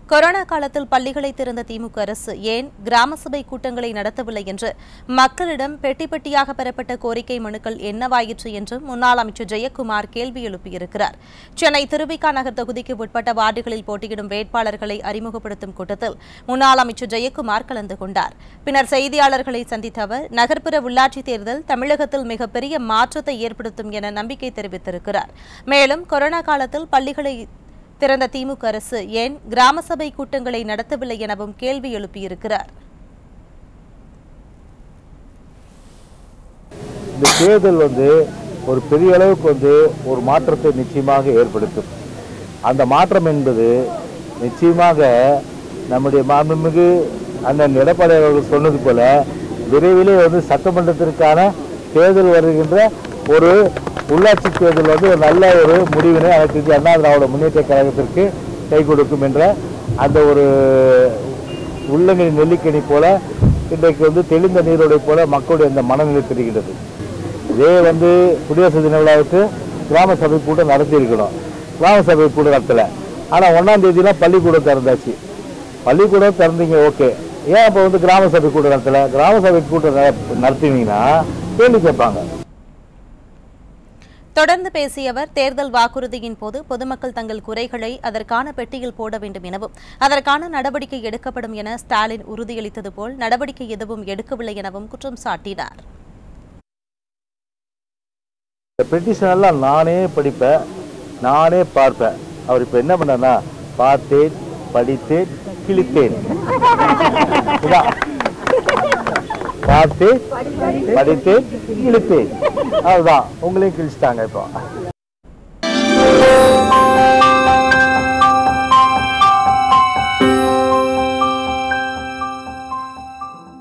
Corona காலத்தில் பள்ளிகளை திறந்த திமுக அரசு ஏன் கிராம சபை கூட்டங்களை நடத்தவில்லை என்று மக்களிடம் பெட்டி பெட்டியாக பெறப்பட்ட கோரிக்கை மனுக்கள் என்னவாயிற்று என்று முன்னாள் அமைச்சர் ஜெயக்குமார் கேள்வி எழுப்பியிருக்கிறார். சென்னை திருவிக நகர் தொகுதிக்கு உட்பட்ட வார்டுகளில் போட்டியிடும் வேட்பாளர்களை அறிமுகப்படுத்தும் கூட்டத்தில் முன்னாள் அமைச்சர் ஜெயக்குமார் கலந்து கொண்டார். பின்னர் செய்தியாளர்களை சந்தித்த அவர் நகர்ப்புற உள்ளாட்சித் தேர்தல் தமிழகத்தில் மிகப்பெரிய மாற்றத்தை ஏற்படுத்தும் என நம்பிக்கை தெரிவித்திருக்கிறார். மேலும் கொரோனா காலத்தில் பள்ளிகளை திறந்த திமுக அரசு ஏன் கிராம சபை கூட்டங்களை நடத்தவில்லை எனவும் கேள்வி எழுப்பியிருக்கிறார். இந்த தேர்தல் ஒரு பெரிய அளவுக்கு ஒரு மாற்றத்தை நிச்சயமாக ஏற்படுத்தும். அந்த மாற்றம் என்பது நிச்சயமாக நம்முடைய மாண்புமிகு அண்ணன் எடப்பாடி அவர்கள் சொன்னது போல விரைவிலே சட்டமன்றத்திற்கான தேர்தல் வருகின்ற ஒரு உள்ளாட்சி தேர்தல் ஒரு நல்ல ஒரு முடிவினை அனைத்து அண்ணா திராவிட முன்னேற்ற கழகத்திற்கு கை கொடுக்கும் என்ற அந்த ஒரு உள்ளங்கனி நெல்லிக்கனி போல இன்றைக்கு தெளிந்த நீரோடை போல மக்களுடைய அந்த மனநிலை தெரிகிறது. இதே குடியரசு தின விழாவுக்கு கிராம சபை கூட்டம் நடத்தி இருக்கணும். கிராம சபை கூட்டம் நடத்தலை. ஆனால் 1ஆம் தேதியெலாம் பள்ளிக்கூடம் திறந்தாச்சு. பள்ளிக்கூடம் திறந்தீங்க, ஓகே. ஏன் இப்போ கிராம சபை கூட்டம் நடத்தலை? கிராம சபை கூட்டம் நடத்தினீங்கன்னா கேள்வி கேட்பாங்க. தொடர்ந்து பேசிய அவர் தேர்தல் வாக்குறுதியின் போது பொதுமக்கள் தங்கள் குறைகளை அதற்கான பெட்டியில் போட வேண்டும் எனவும் அதற்கான நடவடிக்கை எடுக்கப்படும் என ஸ்டாலின் உறுதியளித்தது போல் நடவடிக்கை எதுவும் எடுக்கவில்லை எனவும் குற்றம் சாட்டினார். பெட்டிஷன் எல்லாம் நானே படிப்பேன், நானே பார்ப்பேன். அவர் இப்ப என்ன பண்ணா பார்த்தேன், படித்தேன், கிழித்தேன். பார்த்தேன், படித்தேன், கிழித்தேன். அதுதான் உங்களையும் கிழிச்சிட்டாங்க இப்போ.